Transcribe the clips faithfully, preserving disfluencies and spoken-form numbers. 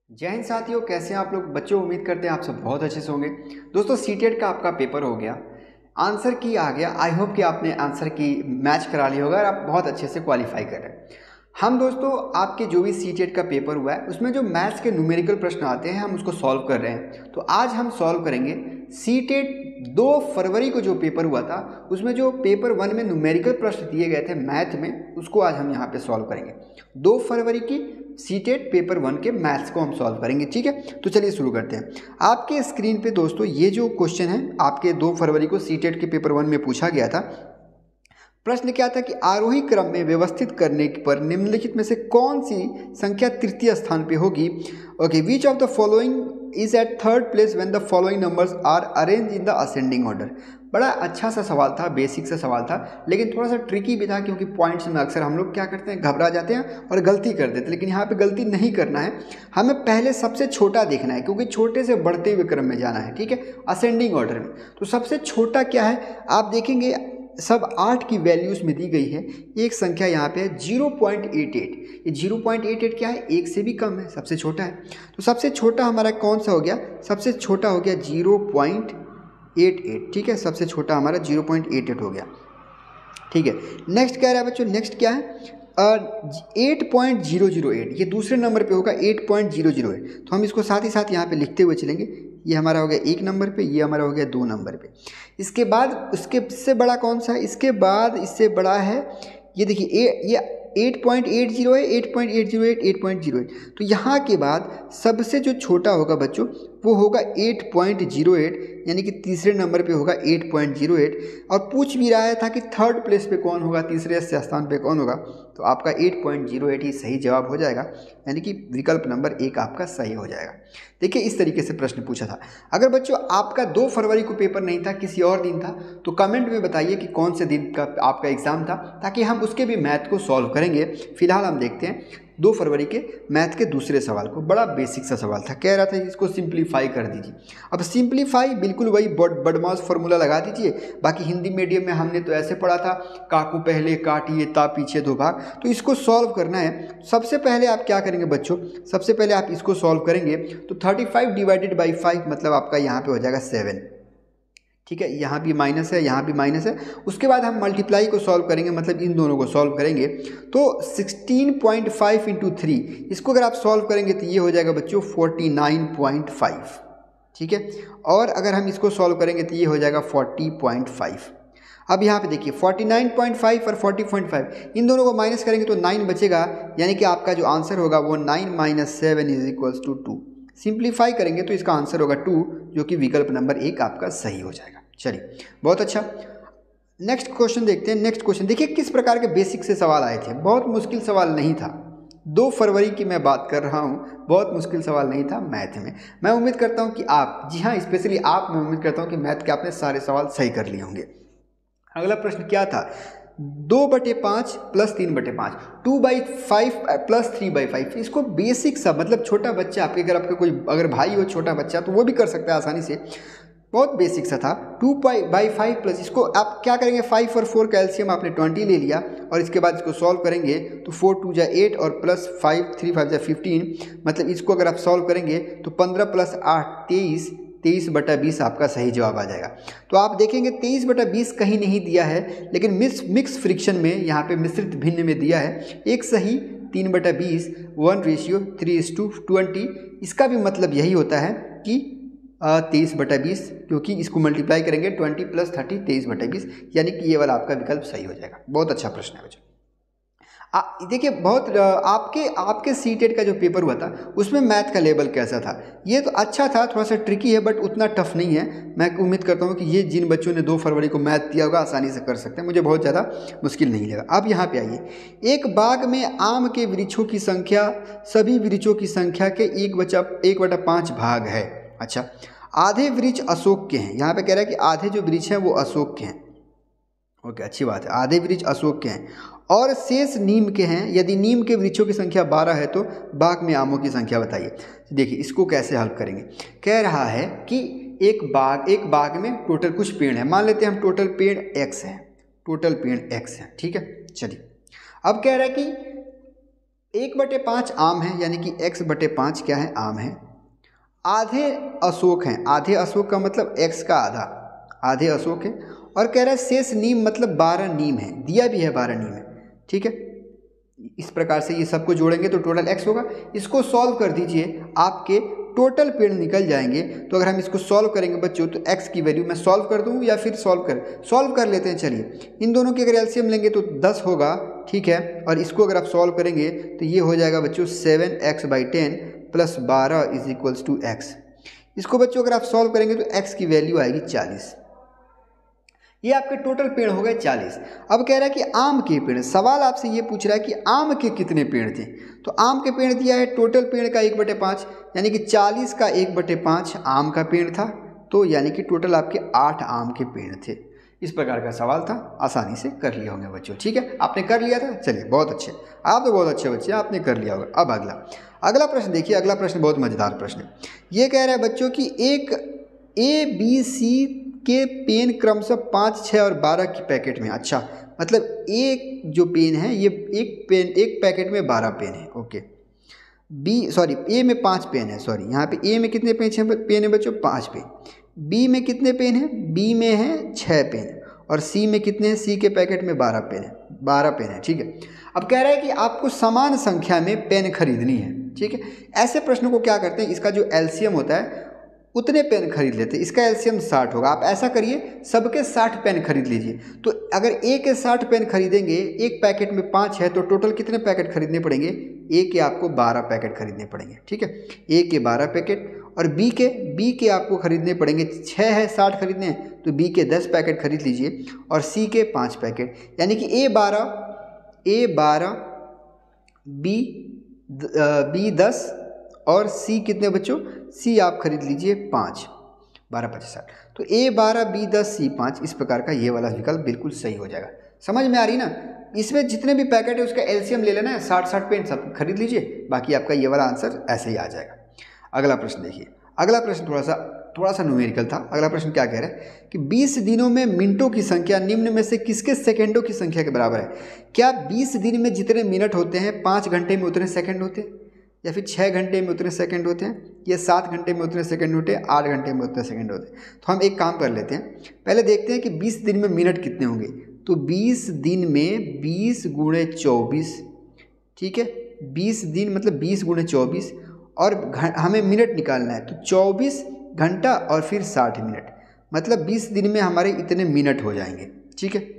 जय हिंद साथियों, कैसे हैं आप लोग। बच्चों, उम्मीद करते हैं आप सब बहुत अच्छे से होंगे। दोस्तों, सीटेट का आपका पेपर हो गया, आंसर की आ गया। आई होप कि आपने आंसर की मैच करा लिया होगा और आप बहुत अच्छे से क्वालिफाई कर रहे हैं। हम दोस्तों आपके जो भी सीटेट का पेपर हुआ है उसमें जो मैथ्स के न्यूमेरिकल प्रश्न आते हैं हम उसको सॉल्व कर रहे हैं। तो आज हम सॉल्व करेंगे सीटेट दो फरवरी को जो पेपर हुआ था उसमें जो पेपर वन में न्यूमेरिकल प्रश्न दिए गए थे मैथ में, उसको आज हम यहाँ पे सॉल्व करेंगे। दो फरवरी की सीटेट पेपर वन के मैथ्स को हम सॉल्व करेंगे, ठीक है। तो चलिए शुरू करते हैं। आपके स्क्रीन पे दोस्तों ये जो क्वेश्चन है आपके दो फरवरी को सीटेट के पेपर वन में पूछा गया था। प्रश्न क्या था कि आरोही क्रम में व्यवस्थित करने पर निम्नलिखित में से कौन सी संख्या तृतीय स्थान पे होगी। Okay, which of the following is at third place when the following numbers are arrange in the ascending order. बड़ा अच्छा सा सवाल था, बेसिक सा सवाल था, लेकिन थोड़ा सा ट्रिकी भी था क्योंकि पॉइंट्स में अक्सर हम लोग क्या करते हैं, घबरा जाते हैं और गलती कर देते हैं। लेकिन यहाँ पे गलती नहीं करना है, हमें पहले सबसे छोटा देखना है क्योंकि छोटे से बढ़ते हुए क्रम में जाना है, ठीक है, असेंडिंग ऑर्डर में। तो सबसे छोटा क्या है आप देखेंगे, सब आठ की वैल्यूज में दी गई है। एक संख्या यहाँ पे है जीरो पॉइंट एट एट। ये जीरो पॉइंट एट एट क्या है, एक से भी कम है, सबसे छोटा है। तो सबसे छोटा हमारा कौन सा हो गया, सबसे छोटा हो गया जीरो पॉइंट एट एट, ठीक है। सबसे छोटा हमारा जीरो पॉइंट एट एट हो गया, ठीक है। नेक्स्ट क्या रहा है बच्चों, नेक्स्ट क्या है eight point zero zero eight. ये दूसरे नंबर पे होगा eight point zero zero eight. तो हम इसको साथ ही साथ यहाँ पे लिखते हुए चलेंगे। ये हमारा हो गया एक नंबर पे, ये हमारा हो गया दो नंबर पे। इसके बाद उसके इससे बड़ा कौन सा है, इसके बाद इससे बड़ा है ये देखिए, ये एट पॉइंट एट जीरो है, eight point eight zero eight, eight point zero eight. तो यहाँ के बाद सबसे जो छोटा होगा बच्चों वो होगा एट पॉइंट जीरो एट, यानी कि तीसरे नंबर पे होगा एट पॉइंट जीरो एट। और पूछ भी रहा था कि थर्ड प्लेस पे कौन होगा, तीसरे स्थान पे कौन होगा, तो आपका एट पॉइंट जीरो एट ही सही जवाब हो जाएगा, यानी कि विकल्प नंबर एक आपका सही हो जाएगा। देखिए इस तरीके से प्रश्न पूछा था। अगर बच्चों आपका दो फरवरी को पेपर नहीं था, किसी और दिन था, तो कमेंट में बताइए कि कौन से दिन का आपका एग्जाम था, ताकि हम उसके भी मैथ को सॉल्व करेंगे। फिलहाल हम देखते हैं दो फरवरी के मैथ के दूसरे सवाल को। बड़ा बेसिक सा सवाल था, कह रहा था इसको सिंप्लीफाई कर दीजिए। अब सिंप्लीफाई बिल्कुल वही बदमाश फार्मूला लगा दीजिए। बाकी हिंदी मीडियम में हमने तो ऐसे पढ़ा था, काकू पहले काटिए ता पीछे दो भाग। तो इसको सॉल्व करना है। सबसे पहले आप क्या करेंगे बच्चों, सबसे पहले आप इसको सॉल्व करेंगे तो thirty five divided by five मतलब आपका यहाँ पे हो जाएगा सेवन, ठीक है। यहाँ भी माइनस है, यहाँ भी माइनस है। उसके बाद हम मल्टीप्लाई को सॉल्व करेंगे, मतलब इन दोनों को सॉल्व करेंगे तो sixteen point five into three, इसको अगर आप सॉल्व करेंगे तो ये हो जाएगा बच्चों फोर्टी नाइन पॉइंट फाइव, ठीक है। और अगर हम इसको सॉल्व करेंगे तो ये हो जाएगा फोर्टी पॉइंट फाइव। अब यहाँ पे देखिए फोर्टी नाइन पॉइंट फाइव और फोर्टी पॉइंट फाइव, इन दोनों को माइनस करेंगे तो नाइन बचेगा, यानी कि आपका जो आंसर होगा वो nine minus seven is equals to two. Simplify करेंगे तो इसका आंसर होगा टू, जो कि विकल्प नंबर एक आपका सही हो जाएगा। चलिए बहुत अच्छा, नेक्स्ट क्वेश्चन देखते हैं। नेक्स्ट क्वेश्चन देखिए किस प्रकार के बेसिक से सवाल आए थे। बहुत मुश्किल सवाल नहीं था, दो फरवरी की मैं बात कर रहा हूँ, बहुत मुश्किल सवाल नहीं था मैथ में। मैं उम्मीद करता हूँ कि आप, जी हाँ स्पेशली आप, मैं उम्मीद करता हूँ कि मैथ के आपने सारे सवाल सही कर लिए होंगे। अगला प्रश्न क्या था, दो बटे पाँच प्लस तीन बटे पाँच, two by five plus three by five. इसको बेसिक सा, मतलब छोटा बच्चा आपके, अगर आपका कोई अगर भाई हो छोटा बच्चा तो वो भी कर सकता है आसानी से, बहुत बेसिक सा था। Two by by five plus, इसको आप क्या करेंगे, फाइव और फोर कैल्शियम आपने ट्वेंटी ले लिया और इसके बाद इसको सॉल्व करेंगे तो फोर टू जा एट और प्लस फाइव थ्री फाइव जा फिफ्टीन, मतलब इसको अगर आप सॉल्व करेंगे तो पंद्रह प्लस आठ तेईस, तेईस बटा बीस आपका सही जवाब आ जाएगा। तो आप देखेंगे तेईस बटा बीस कहीं नहीं दिया है, लेकिन मिक्स मिक्स फ्रिक्शन में यहाँ पे मिश्रित भिन्न में दिया है एक सही तीन बटा बीस, one ratio three is to twenty. इसका भी मतलब यही होता है कि तेईस बटा बीस, क्योंकि इसको मल्टीप्लाई करेंगे ट्वेंटी प्लस थर्टी, तेईस बटा बीस, यानी कि ये वाला आपका विकल्प सही हो जाएगा। बहुत अच्छा प्रश्न है बच्चों। देखिए बहुत आपके आपके सीटेट का जो पेपर हुआ था उसमें मैथ का लेवल कैसा था, ये तो अच्छा था, थोड़ा सा ट्रिकी है बट उतना टफ नहीं है। मैं उम्मीद करता हूँ कि ये जिन बच्चों ने दो फरवरी को मैथ दिया होगा आसानी से कर सकते हैं, मुझे बहुत ज़्यादा मुश्किल नहीं लगा। अब यहाँ पे आइए, एक बाग में आम के वृक्षों की संख्या सभी वृक्षों की संख्या के एक बचा एक बटा पाँच भाग है। अच्छा, आधे वृक्ष अशोक के हैं, यहाँ पे कह रहा है कि आधे जो वृक्ष हैं वो अशोक के हैं। ओके, अच्छी बात है, आधे वृक्ष अशोक के हैं और शेष नीम के हैं। यदि नीम के वृक्षों की संख्या बारह है तो बाग में आमों की संख्या बताइए। देखिए इसको कैसे हल करेंगे, कह रहा है कि एक बाग एक बाग में टोटल कुछ पेड़ हैं, मान लेते हैं हम टोटल पेड़ एक्स है, टोटल पेड़ एक्स है, ठीक है। चलिए अब कह रहा है कि एक बटे पाँच आम है, यानी कि एक्स बटे पाँच क्या है, आम है। आधे अशोक हैं, आधे अशोक का मतलब एक्स का आधा, आधे अशोक है। और कह रहा है शेष नीम मतलब बारह नीम है, दिया भी है बारह नीम है, ठीक है। इस प्रकार से ये सबको जोड़ेंगे तो टोटल एक्स होगा। इसको सॉल्व कर दीजिए, आपके टोटल पेड़ निकल जाएंगे। तो अगर हम इसको सॉल्व करेंगे बच्चों तो एक्स की वैल्यू मैं सॉल्व कर दूँ या फिर सॉल्व कर सॉल्व कर लेते हैं। चलिए, इन दोनों की अगर एलसीएम लेंगे तो दस होगा, ठीक है। और इसको अगर आप सॉल्व करेंगे तो ये हो जाएगा बच्चों seven x by ten plus बारह इज इक्वल्स टू एक्स। इसको बच्चों अगर आप सॉल्व करेंगे तो एक्स की वैल्यू आएगी चालीस। ये आपके टोटल पेड़ हो गए चालीस। अब कह रहा है कि आम के पेड़, सवाल आपसे ये पूछ रहा है कि आम के कितने पेड़ थे। तो आम के पेड़ दिया है टोटल पेड़ का एक बटे पाँच, यानी कि चालीस का एक बटे पाँच आम का पेड़ था। तो यानी कि टोटल आपके आठ आम के पेड़ थे। इस प्रकार का सवाल था, आसानी से कर लिया होंगे बच्चों, ठीक है। आपने कर लिया था, चलिए बहुत अच्छे, आप तो बहुत अच्छे बच्चे, आपने कर लिया होगा। अब अगला अगला प्रश्न देखिए, अगला प्रश्न बहुत मज़ेदार प्रश्न है। ये कह रहा है बच्चों की एक ए बी सी के पेन क्रमशः पाँच, छः और बारह की पैकेट में। अच्छा, मतलब एक जो पेन है ये एक पेन एक पैकेट में बारह पेन है, ओके। बी सॉरी ए में पाँच पेन है, सॉरी यहाँ पे ए में कितने पेन है पेन है बच्चों, पाँच पेन। बी में कितने पेन है, बी में है छः पेन। और सी में कितने हैं, सी के पैकेट में बारह पेन है, बारह पेन है, ठीक है। अब कह रहा है कि आपको समान संख्या में पेन खरीदनी है, ठीक है। ऐसे प्रश्नों को क्या करते हैं, इसका जो एलसीएम होता है उतने पेन खरीद लेते हैं। इसका एलसीएम साठ होगा। आप ऐसा करिए, सबके साठ पेन खरीद लीजिए। तो अगर ए के साठ पेन खरीदेंगे, एक पैकेट में पाँच है तो टोटल कितने पैकेट खरीदने पड़ेंगे, ए के आपको बारह पैकेट खरीदने पड़ेंगे, ठीक है। ए के बारह पैकेट और बी के बी के आपको खरीदने पड़ेंगे, छः है साठ खरीदने हैं तो बी के दस पैकेट खरीद लीजिए और सी के पाँच पैकेट, यानी कि ए बारह ए बारह बी बी दस और सी कितने बच्चों, सी आप खरीद लीजिए पाँच, बारह पचास साठ। तो ए बारह बी दस सी पाँच, इस प्रकार का ये वाला विकल्प बिल्कुल सही हो जाएगा। समझ में आ रही ना। इसमें जितने भी पैकेट है उसका एलसीएम ले लेना है, साठ साठ पेन सब खरीद लीजिए, बाकी आपका ये वाला आंसर ऐसे ही आ जाएगा। अगला प्रश्न देखिए, अगला प्रश्न थोड़ा सा थोड़ा सा न्यूमेरिकल था। अगला प्रश्न क्या कह रहा है कि बीस दिनों में मिनटों की संख्या निम्न में से किसके सेकंडों की संख्या के बराबर है। क्या बीस दिन में जितने मिनट होते हैं पाँच घंटे में उतने सेकंड होते हैं, या फिर छः घंटे में उतने सेकंड होते हैं, या सात घंटे में उतने सेकंड होते हैं, आठ घंटे में उतने सेकंड होते हैं। तो हम एक काम कर लेते हैं, पहले देखते हैं कि बीस दिन में मिनट कितने होंगे। तो बीस दिन में बीस गुणे चौबीस, ठीक है। बीस दिन मतलब बीस गुणे चौबीस और हमें मिनट निकालना है, तो चौबीस घंटा और फिर साठ मिनट, मतलब बीस दिन में हमारे इतने मिनट हो जाएंगे, ठीक है।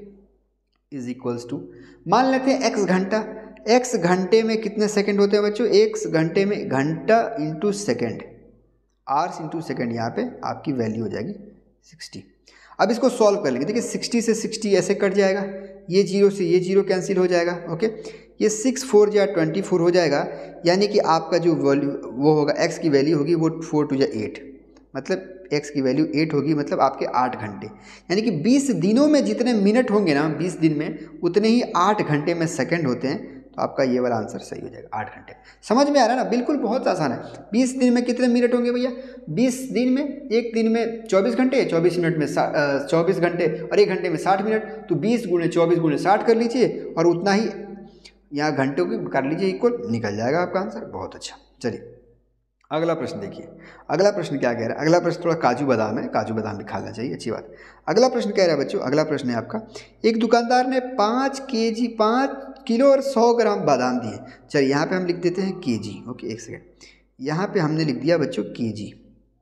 इज इक्वल्स टू मान लेते हैं एक्स घंटा, एक्स घंटे में कितने सेकंड होते हैं बच्चों, एक्स घंटे में घंटा into second, hours into second, यहाँ पे आपकी वैल्यू हो जाएगी सिक्सटी। अब इसको सॉल्व कर लेंगे। देखिए सिक्सटी से सिक्सटी ऐसे कट जाएगा, ये जीरो से ये जीरो कैंसिल हो जाएगा, ओके। ये सिक्स फोर या ट्वेंटी फोर हो जाएगा, यानी कि आपका जो वैल्यू वो होगा, एक्स की वैल्यू होगी वो फोर टू या एट, मतलब एक्स की वैल्यू एट होगी, मतलब आपके आठ घंटे। यानी कि बीस दिनों में जितने मिनट होंगे ना बीस दिन में, उतने ही आठ घंटे में सेकंड होते हैं। तो आपका ये वाला आंसर सही हो जाएगा, आठ घंटे। समझ में आ रहा है ना, बिल्कुल बहुत आसान है। बीस दिन में कितने मिनट होंगे भैया, बीस दिन में, एक दिन में चौबीस घंटे, चौबीस मिनट में चौबीस घंटे और एक घंटे में साठ मिनट, तो बीस गुणे चौबीस गुणे साठ कर लीजिए और उतना ही यहाँ घंटों की कर लीजिए इक्वल, निकल जाएगा आपका आंसर। बहुत अच्छा। चलिए अगला प्रश्न देखिए, अगला प्रश्न क्या कह रहा है। अगला प्रश्न थोड़ा काजू बादाम है, काजू बादाम भी खाना चाहिए, अच्छी बात। अगला प्रश्न कह रहा है बच्चों, अगला प्रश्न है आपका, एक दुकानदार ने पाँच के जी पाँच किलो और सौ ग्राम बादाम दिए। चलिए यहाँ पे हम लिख देते हैं के जी, ओके। एक सेकेंड, यहाँ पे हमने लिख दिया बच्चों के जी,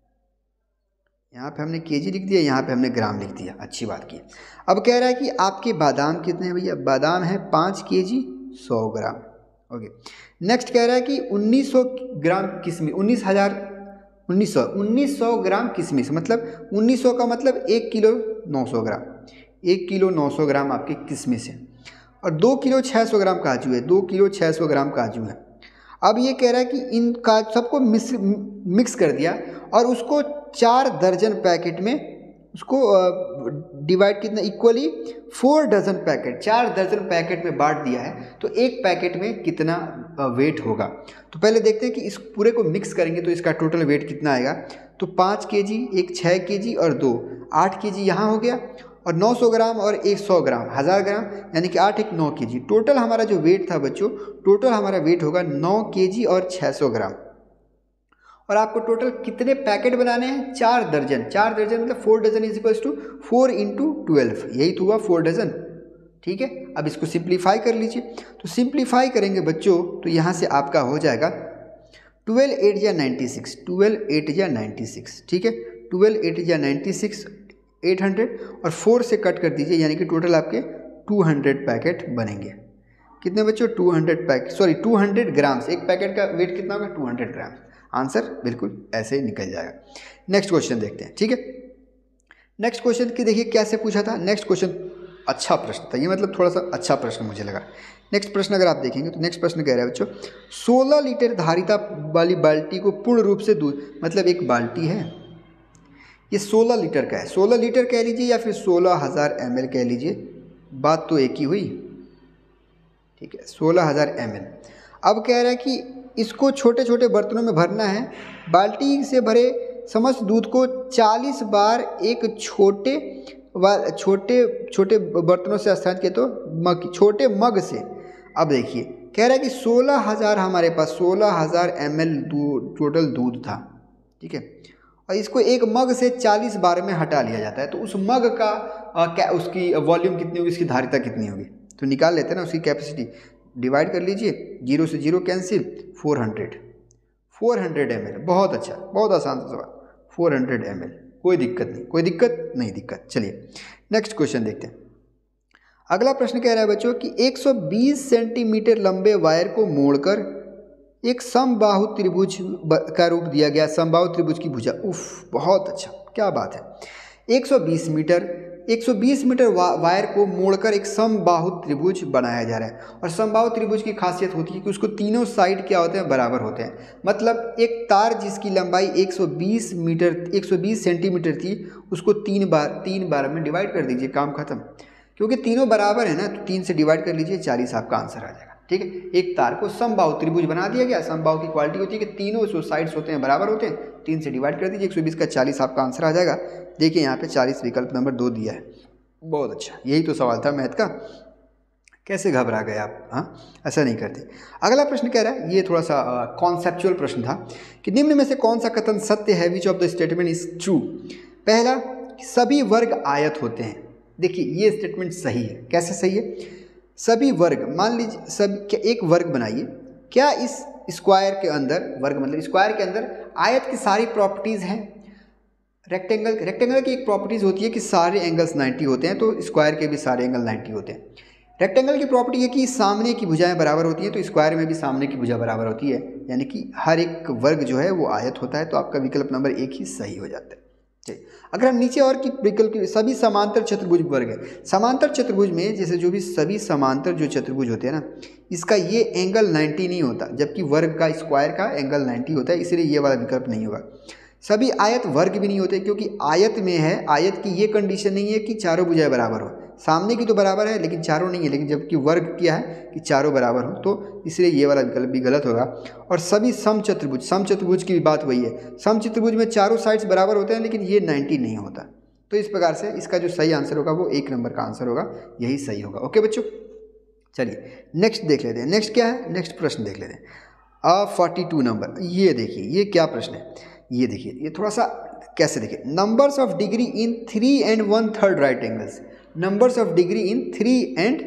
यहाँ पे हमने के जी लिख दिया, यहाँ पे हमने ग्राम लिख दिया, अच्छी बात की। अब कह रहा है कि आपके बादाम कितने हैं भैया, बादाम है पाँच के जी सौ ग्राम, ओके। नेक्स्ट कह रहा है कि उन्नीस सौ ग्राम किशमिश, उन्नीस हज़ार उन्नीस सौ उन्नीस सौ ग्राम किशमिश, मतलब उन्नीस सौ का मतलब एक किलो नौ सौ ग्राम, एक किलो नौ सौ ग्राम आपके किशमिश है। और दो किलो छः सौ ग्राम काजू है, दो किलो छः सौ ग्राम काजू है। अब ये कह रहा है कि इन का सबको मिक्स मिक्स कर दिया और उसको चार दर्जन पैकेट में उसको डिवाइड कितना इक्वली फोर डजन पैकेट, चार दर्जन पैकेट में बांट दिया है। तो एक पैकेट में कितना वेट होगा। तो पहले देखते हैं कि इस पूरे को मिक्स करेंगे तो इसका टोटल वेट कितना आएगा। तो पाँच के जी, एक छः के जी और दो आठ के जी यहाँ हो गया, और नौ सौ ग्राम और एक सौ ग्राम हज़ार ग्राम, यानी कि आठ एक नौ के जी। टोटल हमारा जो वेट था बच्चों, टोटल हमारा वेट होगा नौ के जी और छः सौ ग्राम। और आपको टोटल कितने पैकेट बनाने हैं? चार दर्जन। चार दर्जन मतलब four dozen is equals to four into twelve, यही तो हुआ फोर डजन। ठीक है, अब इसको सिंप्लीफाई कर लीजिए। तो सिंप्लीफाई करेंगे बच्चों तो यहाँ से आपका हो जाएगा ट्वेल्व एट या नाइन्टी सिक्स, ट्वेल्व एट या नाइन्टी सिक्स। ठीक है, ट्वेल्व एट या नाइन्टी सिक्स, एट हंड्रेड और फोर से कट कर दीजिए, यानी कि टोटल आपके टू हंड्रेड पैकेट बनेंगे। कितने बच्चों? Two hundred packet, sorry two hundred grams. एक पैकेट का वेट कितना होगा? Two hundred gram. आंसर बिल्कुल ऐसे ही निकल जाएगा। नेक्स्ट क्वेश्चन देखते हैं। ठीक है, नेक्स्ट क्वेश्चन की देखिए कैसे पूछा था। नेक्स्ट क्वेश्चन अच्छा प्रश्न था ये, मतलब थोड़ा सा अच्छा प्रश्न मुझे लगा। नेक्स्ट प्रश्न अगर आप देखेंगे तो नेक्स्ट प्रश्न कह रहा है बच्चों, सोलह लीटर धारिता वाली बाल्टी को पूर्ण रूप से दूध, मतलब एक बाल्टी है ये सोलह लीटर का है, सोलह लीटर कह लीजिए या फिर सोलह हज़ार एम एल कह लीजिए, बात तो एक ही हुई। ठीक है, सोलह हज़ार एम एल। अब कह रहा है कि इसको छोटे छोटे बर्तनों में भरना है। बाल्टी से भरे समस्त दूध को चालीस बार एक छोटे व छोटे छोटे बर्तनों से स्थानांतरित किया, तो मग, छोटे मग से। अब देखिए कह रहा है कि सोलह हज़ार हमारे पास सोलह हज़ार एम एल टोटल दूध था। ठीक है, और इसको एक मग से चालीस बार में हटा लिया जाता है, तो उस मग का आ, क्या उसकी वॉल्यूम कितनी होगी, इसकी धारिता कितनी होगी? तो निकाल लेते हैं ना उसकी कैपेसिटी। डिवाइड कर लीजिए, जीरो से zero cancel, four hundred four hundred M L. बहुत अच्छा, बहुत आसान सवाल। फोर हंड्रेड एम एल, कोई दिक्कत नहीं, कोई दिक्कत नहीं दिक्कत। चलिए नेक्स्ट क्वेश्चन देखते हैं। अगला प्रश्न कह रहा है बच्चों कि एक सौ बीस सेंटीमीटर लंबे वायर को मोड़कर एक समबाहु त्रिभुज का रूप दिया गया, समबाहु त्रिभुज की भुजा। उफ, बहुत अच्छा, क्या बात है। एक सौ बीस मीटर एक सौ बीस मीटर वा, वायर को मोड़कर एक समबाहु त्रिभुज बनाया जा रहा है। और समबाहु त्रिभुज की खासियत होती है कि उसको तीनों साइड क्या होते हैं? बराबर होते हैं। मतलब एक तार जिसकी लंबाई एक सौ बीस मीटर एक सौ बीस सेंटीमीटर थी, उसको तीन बार तीन बार में डिवाइड कर दीजिए, काम खत्म। क्योंकि तीनों बराबर है ना, तो तीन से डिवाइड कर लीजिए, चालीस आपका आंसर आ जाएगा। ठीक है, एक तार को समबाहु त्रिभुज बना दिया गया। समबाहु की क्वालिटी होती है कि तीनों जो साइड्स होते हैं बराबर होते हैं, तीन से डिवाइड कर दीजिए, एक सौ बीस का चालीस आपका आंसर आ जाएगा। देखिए यहाँ पे चालीस विकल्प नंबर दो दिया है। बहुत अच्छा, यही तो सवाल था मैथ का। कैसे घबरा गए आप? हाँ, ऐसा नहीं करते। अगला प्रश्न कह रहा है, ये थोड़ा सा कॉन्सेप्चुअल प्रश्न था कि निम्न में से कौन सा कथन सत्य है? Which of the statement is true? पहला, सभी वर्ग आयत होते हैं। देखिए ये स्टेटमेंट सही है। कैसे सही है? सभी वर्ग, मान लीजिए सब एक वर्ग बनाइए, क्या इस स्क्वायर के अंदर, वर्ग मतलब स्क्वायर के अंदर आयत की सारी प्रॉपर्टीज़ हैं? रेक्टेंगल रेक्टेंगल की एक प्रॉपर्टीज़ होती है कि सारे एंगल्स नाइन्टी होते हैं, तो स्क्वायर के भी सारे एंगल नाइन्टी होते हैं। रेक्टेंगल की प्रॉपर्टी है कि सामने की भुजाएं बराबर होती हैं, तो स्क्वायर में भी सामने की भुजा बराबर होती है, यानी कि हर एक वर्ग जो है वो आयत होता है। तो आपका विकल्प नंबर एक ही सही हो जाता है। अगर हम नीचे और की विकल्प की, सभी समांतर चतुर्भुज वर्ग है। समांतर चतुर्भुज में जैसे जो भी सभी समांतर जो चतुर्भुज होते हैं ना, इसका ये एंगल नाइन्टी नहीं होता, जबकि वर्ग का स्क्वायर का एंगल नाइन्टी होता है, इसलिए ये वाला विकल्प नहीं होगा। सभी आयत वर्ग भी नहीं होते, क्योंकि आयत में है, आयत की ये कंडीशन नहीं है कि चारों भुजाएं बराबर हो। सामने की तो बराबर है लेकिन चारों नहीं है, लेकिन जबकि वर्ग क्या है कि चारों बराबर हो, तो इसलिए ये वाला विकल्प भी गलत होगा। और सभी समचतुर्भुज, समचतुर्भुज की भी बात वही है। समचतुर्भुज में चारों साइड्स बराबर होते हैं, लेकिन ये नाइन्टी नहीं होता। तो इस प्रकार से इसका जो सही आंसर होगा वो एक नंबर का आंसर होगा, यही सही होगा। ओके बच्चों, चलिए नेक्स्ट देख लेते हैं। नेक्स्ट क्या है? नेक्स्ट प्रश्न देख लेते हैं। अ फोर्टी टू नंबर, ये देखिए ये क्या प्रश्न है, ये देखिए, ये थोड़ा सा कैसे देखिए। Numbers of degree in three and one third right angles, numbers of degree in three and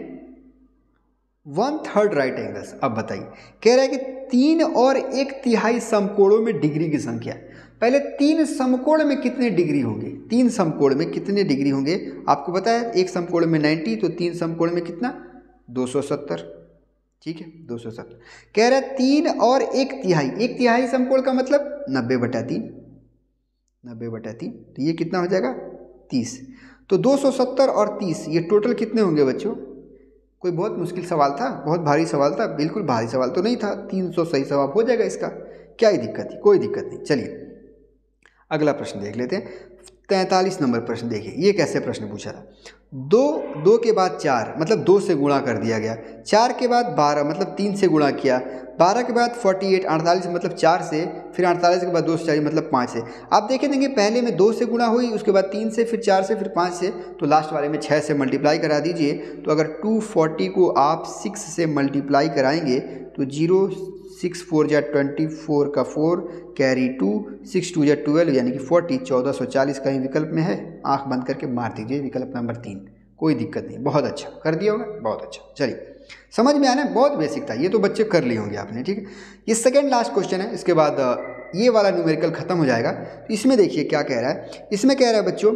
one third right angles. अब बताइए, कह रहा है कि तीन और एक तिहाई समकोणों में डिग्री की संख्या। पहले तीन समकोण में कितने डिग्री होंगे? तीन समकोण में कितने डिग्री होंगे आपको पता है? एक समकोण में नब्बे, तो तीन समकोण में कितना? दो सौ सत्तर। ठीक है, दो सौ सत्तर। कह रहा है तीन और एक तिहाई, एक तिहाई समकोण का मतलब नब्बे बटा तीन, नब्बे बटा तीन, तो ये कितना हो जाएगा? तीस। तो दो सौ सत्तर और तीस, ये टोटल कितने होंगे बच्चों? कोई बहुत मुश्किल सवाल था? बहुत भारी सवाल था? बिल्कुल भारी सवाल तो नहीं था। तीन सौ सही जवाब हो जाएगा इसका, क्या ही दिक्कत थी? कोई दिक्कत नहीं। चलिए अगला प्रश्न देख लेते हैं। तैंतालीस नंबर प्रश्न देखिए, ये कैसे प्रश्न पूछा था। दो दो के बाद चार मतलब दो से गुणा कर दिया गया, चार के बाद बारह मतलब तीन से गुणा किया, बारह के बाद अड़तालीस अड़तालीस मतलब चार से, फिर अड़तालीस के बाद दो से चालीस मतलब पाँच से। आप देखें देंगे पहले में दो से गुणा हुई, उसके बाद तीन से, फिर चार से, फिर पाँच से, तो लास्ट वाले में छः से मल्टीप्लाई करा दीजिए। तो अगर टू फोर्टी को आप सिक्स से मल्टीप्लाई कराएंगे तो जीरो सिक्स फोर जा ट्वेंटी फोर का four carry two, six two जा ट्वेल्व यानी कि फोर्टी, चौदह सौ चालीस कहीं विकल्प में है, आंख बंद करके मार दीजिए विकल्प नंबर तीन, कोई दिक्कत नहीं। बहुत अच्छा कर दिया होगा, बहुत अच्छा। चलिए समझ में आना, बहुत बेसिक था ये तो बच्चे कर लिए होंगे आपने, ठीक है। ये सेकेंड लास्ट क्वेश्चन है, इसके बाद ये वाला न्यूमेरिकल खत्म हो जाएगा। तो इसमें देखिए क्या कह रहा है, इसमें कह रहा है बच्चों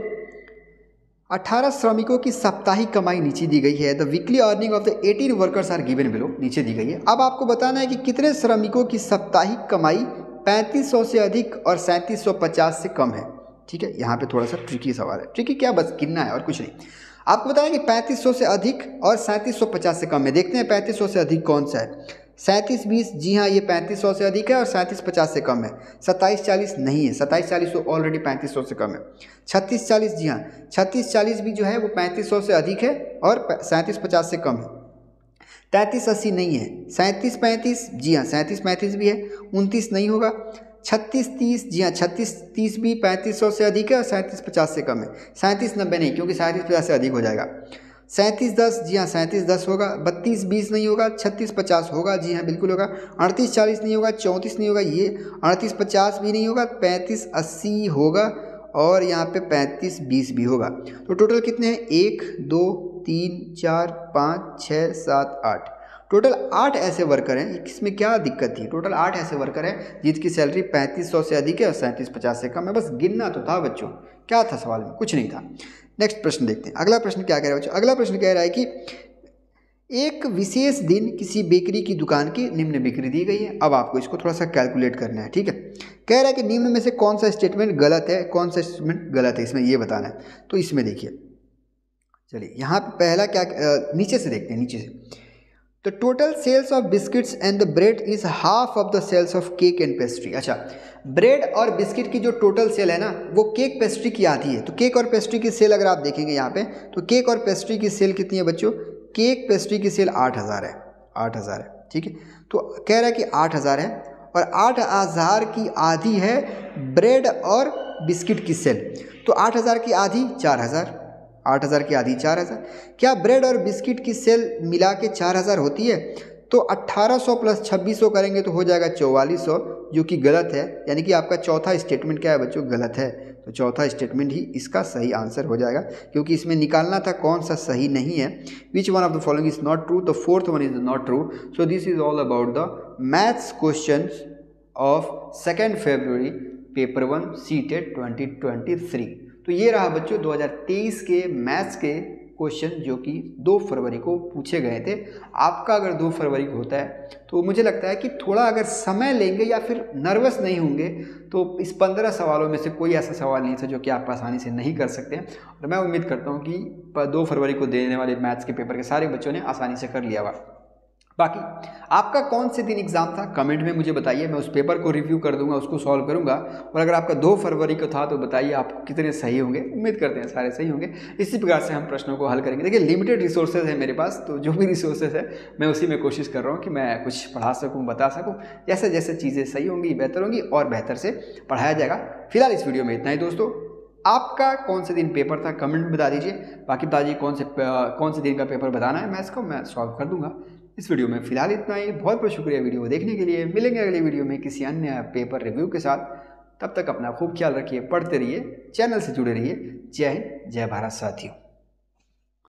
अठारह श्रमिकों की साप्ताहिक कमाई नीचे दी गई है। The weekly earning of the eighteen workers are given below, नीचे दी गई है। अब आपको बताना है कि कितने श्रमिकों की साप्ताहिक कमाई पैंतीस सौ से अधिक और सैंतीस सौ पचास से कम है, ठीक है। यहाँ पे थोड़ा सा ट्रिकी सवाल है, ट्रिकी क्या, बस गिनना है और कुछ नहीं। आपको बताया कि पैंतीस सौ से अधिक और सैंतीस सौ पचास से कम है। देखते हैं पैंतीस सौ से अधिक कौन सा है, सैंतीस बीस, जी हाँ ये पैंतीस सौ से अधिक है और सैंतीस पचास से कम है। सत्ताईस चालीस नहीं है, सत्ताईस चालीस तो ऑलरेडी पैंतीस सौ से कम है। छत्तीस चालीस, जी हाँ छत्तीस चालीस भी जो है वो पैंतीस सौ से अधिक है और सैंतीस पचास से कम है। तैंतीस अस्सी नहीं है, सैंतीस पैंतीस, जी हाँ सैंतीस पैंतीस भी है। उनतीस नहीं होगा। छत्तीस तीस, जी हाँ छत्तीस तीस भी पैंतीस सौ से अधिक है और सैंतीस पचास से कम है। सैंतीस नब्बे नहीं, क्योंकि सैंतीस पचास से अधिक हो जाएगा। सैंतीस दस, जी हाँ सैंतीस दस होगा। बत्तीस बीस नहीं होगा। छत्तीस पचास होगा, जी हाँ बिल्कुल होगा। अड़तीस चालीस नहीं होगा। चौंतीस नहीं होगा, ये अड़तीस पचास भी नहीं होगा। पैंतीस अस्सी होगा और यहाँ पे पैंतीस बीस भी होगा। तो टोटल कितने हैं, एक दो तीन चार पाँच छः सात आठ, टोटल आठ ऐसे वर्कर हैं। इसमें क्या दिक्कत थी, टोटल आठ ऐसे वर्कर हैं जिनकी सैलरी पैंतीस सौ से अधिक है और सैंतीस पचास से कम है। बस गिनना तो था बच्चों, क्या था सवाल में, कुछ नहीं था। नेक्स्ट प्रश्न देखते हैं, अगला प्रश्न क्या कह रहा है बच्चों। अगला प्रश्न कह रहा है कि एक विशेष दिन किसी बेकरी की दुकान की निम्न बिक्री दी गई है। अब आपको इसको थोड़ा सा कैलकुलेट करना है, ठीक है। कह रहा है कि निम्न में से कौन सा स्टेटमेंट गलत है, कौन सा स्टेटमेंट गलत है, इसमें ये बताना है। तो इसमें देखिए, चलिए यहाँ पे पहला क्या, नीचे से देखते हैं, नीचे से। The total sales of biscuits and the bread is half of the sales of cake and pastry. अच्छा, ब्रेड और बिस्किट की जो टोटल सेल है ना, वो केक पेस्ट्री की आधी है। तो केक और पेस्ट्री की सेल अगर आप देखेंगे यहाँ पे, तो केक और पेस्ट्री की सेल कितनी है बच्चों, केक पेस्ट्री की सेल आठ हज़ार है, आठ हज़ार है, ठीक है। तो कह रहा है कि आठ हज़ार है और आठ हज़ार की आधी है ब्रेड और बिस्किट की सेल। तो आठ हज़ार की आधी चार हज़ार, आठ हज़ार की आधी चार हज़ार। क्या ब्रेड और बिस्किट की सेल मिला के चार हज़ार होती है? तो अट्ठारह सौ प्लस छब्बीस सौ करेंगे तो हो जाएगा चौवालीस सौ, जो कि गलत है। यानी कि आपका चौथा स्टेटमेंट क्या है बच्चों, गलत है। तो चौथा स्टेटमेंट ही इसका सही आंसर हो जाएगा, क्योंकि इसमें निकालना था कौन सा सही नहीं है। Which one of the following is not true, the fourth one is not true. So this is all about the maths question of second February paper one CTET twenty twenty three. तो ये रहा बच्चों दो हज़ार तेईस के maths के question जो कि दो फरवरी को पूछे गए थे। आपका अगर दो फरवरी को होता है तो मुझे लगता है कि थोड़ा अगर समय लेंगे या फिर नर्वस नहीं होंगे तो इस पंद्रह सवालों में से कोई ऐसा सवाल नहीं था जो कि आप आसानी से नहीं कर सकते हैं। और मैं उम्मीद करता हूँ कि दो फरवरी को देने वाले मैथ्स के पेपर के सारे बच्चों ने आसानी से कर लिया हुआ। बाकी आपका कौन से दिन एग्जाम था कमेंट में मुझे बताइए, मैं उस पेपर को रिव्यू कर दूंगा, उसको सॉल्व करूंगा। और अगर आपका दो फरवरी को था तो बताइए आप कितने सही होंगे। उम्मीद करते हैं सारे सही होंगे। इसी प्रकार से हम प्रश्नों को हल करेंगे। देखिए लिमिटेड रिसोर्सेज है मेरे पास, तो जो भी रिसोर्सेज है मैं उसी में कोशिश कर रहा हूँ कि मैं कुछ पढ़ा सकूँ, बता सकूँ। जैसे जैसे चीज़ें सही होंगी, बेहतर होंगी और बेहतर से पढ़ाया जाएगा। फिलहाल इस वीडियो में इतना ही दोस्तों। आपका कौन से दिन पेपर था कमेंट में बता दीजिए। बाकी बता दीजिए कौन से कौन से दिन का पेपर बताना है मैथ्स को, मैं सॉल्व कर दूंगा। इस वीडियो में फिलहाल इतना ही। बहुत बहुत शुक्रिया वीडियो को देखने के लिए। मिलेंगे अगली वीडियो में किसी अन्य पेपर रिव्यू के साथ। तब तक अपना खूब ख्याल रखिए, पढ़ते रहिए, चैनल से जुड़े रहिए। जय हिंद, जय भारत साथियों।